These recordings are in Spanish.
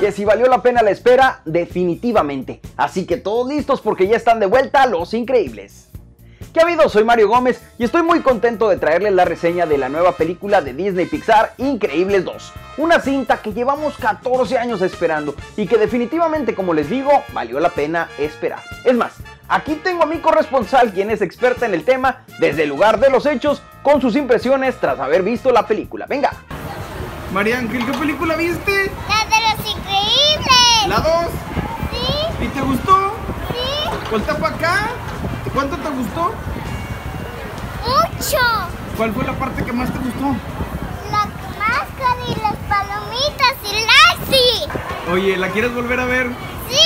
que si valió la pena la espera, definitivamente. Así que todos listos porque ya están de vuelta Los Increíbles. ¿Qué ha habido? Soy Mario Gómez y estoy muy contento de traerles la reseña de la nueva película de Disney Pixar, Increíbles 2. Una cinta que llevamos 14 años esperando y que definitivamente, como les digo, valió la pena esperar. Es más, aquí tengo a mi corresponsal, quien es experta en el tema, desde el lugar de los hechos, con sus impresiones tras haber visto la película. Venga. María Ángel, ¿qué película viste? La de Los Increíbles. ¿La 2? Sí. ¿Y te gustó? Sí. Voltea para acá. ¿Cuánto te gustó? Mucho. ¿Cuál fue la parte que más te gustó? La máscara y las palomitas y Lassie. Oye, ¿la quieres volver a ver?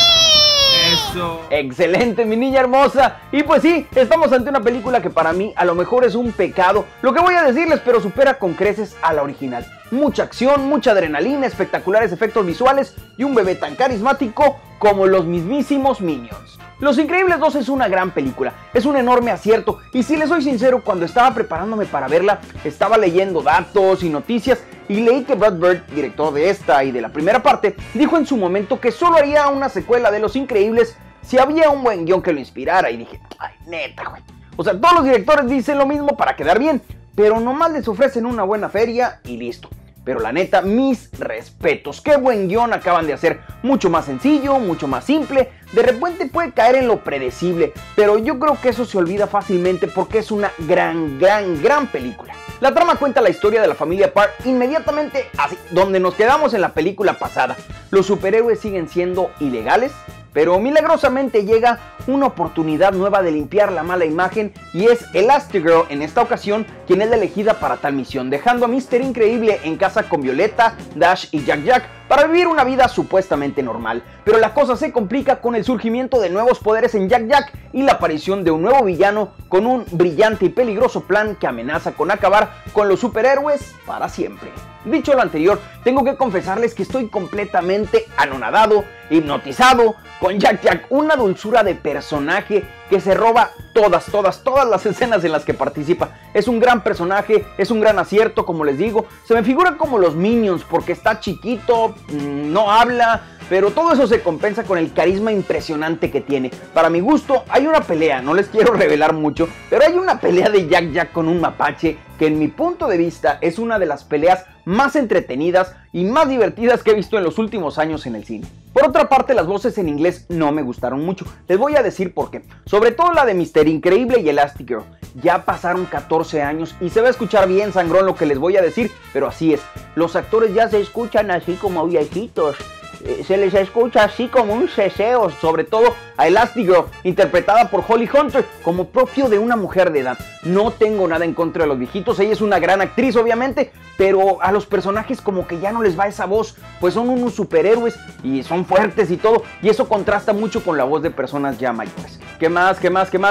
Sí. Eso. Excelente, mi niña hermosa. Y pues sí, estamos ante una película que para mí a lo mejor es un pecado, lo que voy a decirles, pero supera con creces a la original. Mucha acción, mucha adrenalina, espectaculares efectos visuales y un bebé tan carismático como los mismísimos Minions. Los Increíbles 2 es una gran película, es un enorme acierto, y si les soy sincero, cuando estaba preparándome para verla, estaba leyendo datos y noticias y leí que Brad Bird, director de esta y de la primera parte, dijo en su momento que solo haría una secuela de Los Increíbles si había un buen guión que lo inspirara, y dije, ay, neta, güey. O sea, todos los directores dicen lo mismo para quedar bien, pero nomás les ofrecen una buena feria y listo. Pero la neta, mis respetos, qué buen guión acaban de hacer, mucho más sencillo, mucho más simple, de repente puede caer en lo predecible, pero yo creo que eso se olvida fácilmente porque es una gran película. La trama cuenta la historia de la familia Park inmediatamente así, donde nos quedamos en la película pasada. Los superhéroes siguen siendo ilegales, pero milagrosamente llega una oportunidad nueva de limpiar la mala imagen y es Elastigirl en esta ocasión quien es la elegida para tal misión, dejando a Mr. Increíble en casa con Violeta, Dash y Jack Jack para vivir una vida supuestamente normal. Pero la cosa se complica con el surgimiento de nuevos poderes en Jack Jack y la aparición de un nuevo villano con un brillante y peligroso plan que amenaza con acabar con los superhéroes para siempre. Dicho lo anterior, tengo que confesarles que estoy completamente anonadado, hipnotizado con Jack Jack, una dulzura de personaje que se roba todas las escenas en las que participa. Es un gran personaje, es un gran acierto, como les digo. Se me figura como los Minions porque está chiquito, no habla, pero todo eso se compensa con el carisma impresionante que tiene. Para mi gusto, hay una pelea, no les quiero revelar mucho, pero hay una pelea de Jack Jack con un mapache que en mi punto de vista es una de las peleas más entretenidas y más divertidas que he visto en los últimos años en el cine. Por otra parte, las voces en inglés no me gustaron mucho, les voy a decir por qué. Sobre todo la de Mr. Increíble y Elastigirl. Ya pasaron 14 años y se va a escuchar bien sangrón lo que les voy a decir, pero así es. Los actores ya se escuchan así como viejitos. Se les escucha así como un ceseo, sobre todo a Elastigirl, interpretada por Holly Hunter, como propio de una mujer de edad. No tengo nada en contra de los viejitos, ella es una gran actriz obviamente, pero a los personajes como que ya no les va esa voz, pues son unos superhéroes y son fuertes y todo, y eso contrasta mucho con la voz de personas ya mayores. ¿Qué más?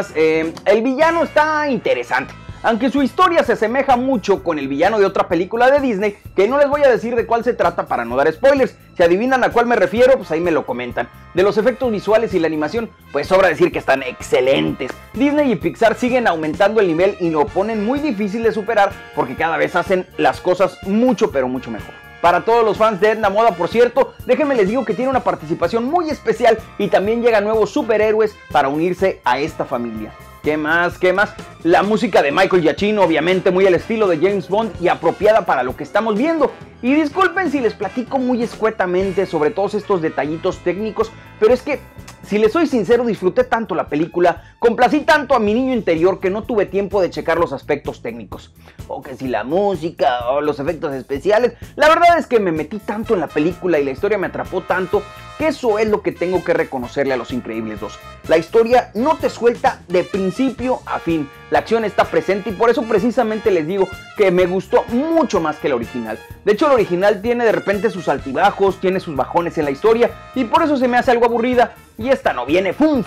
El villano está interesante, aunque su historia se asemeja mucho con el villano de otra película de Disney, que no les voy a decir de cuál se trata para no dar spoilers. Si adivinan a cuál me refiero, pues ahí me lo comentan. De los efectos visuales y la animación, pues sobra decir que están excelentes. Disney y Pixar siguen aumentando el nivel y lo ponen muy difícil de superar porque cada vez hacen las cosas mucho pero mucho mejor. Para todos los fans de Edna Moda, por cierto, déjenme les digo que tiene una participación muy especial y también llegan nuevos superhéroes para unirse a esta familia. ¿Qué más? La música de Michael Giacchino, obviamente muy al estilo de James Bond y apropiada para lo que estamos viendo. Y disculpen si les platico muy escuetamente sobre todos estos detallitos técnicos, pero es que, si les soy sincero, disfruté tanto la película, complací tanto a mi niño interior que no tuve tiempo de checar los aspectos técnicos. O que si la música o los efectos especiales, la verdad es que me metí tanto en la película y la historia me atrapó tanto que eso es lo que tengo que reconocerle a Los Increíbles 2. La historia no te suelta de principio a fin, la acción está presente y por eso precisamente les digo que me gustó mucho más que la original. De hecho, la original tiene de repente sus altibajos, tiene sus bajones en la historia y por eso se me hace algo aburrida. Y esta no viene fum,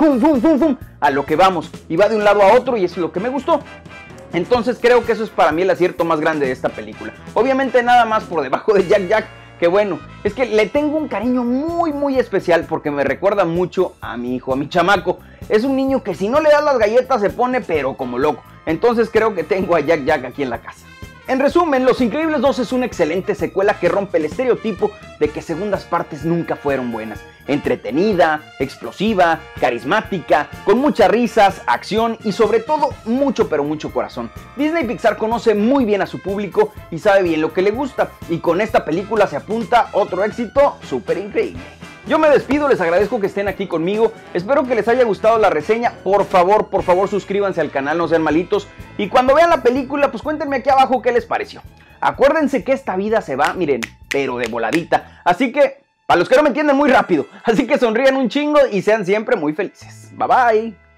a lo que vamos y va de un lado a otro y eso es lo que me gustó. Entonces creo que eso es para mí el acierto más grande de esta película. Obviamente nada más por debajo de Jack Jack, que bueno, es que le tengo un cariño muy especial porque me recuerda mucho a mi hijo, a mi chamaco. Es un niño que si no le das las galletas se pone pero como loco. Entonces creo que tengo a Jack Jack aquí en la casa. En resumen, Los Increíbles 2 es una excelente secuela que rompe el estereotipo de que segundas partes nunca fueron buenas. Entretenida, explosiva, carismática, con muchas risas, acción y sobre todo mucho pero mucho corazón. Disney Pixar conoce muy bien a su público y sabe bien lo que le gusta, y con esta película se apunta otro éxito súper increíble. Yo me despido, les agradezco que estén aquí conmigo, espero que les haya gustado la reseña, por favor suscríbanse al canal, no sean malitos, y cuando vean la película pues cuéntenme aquí abajo qué les pareció. Acuérdense que esta vida se va, miren, pero de voladita, así que, para los que no me entienden, muy rápido, así que sonrían un chingo y sean siempre muy felices. Bye bye.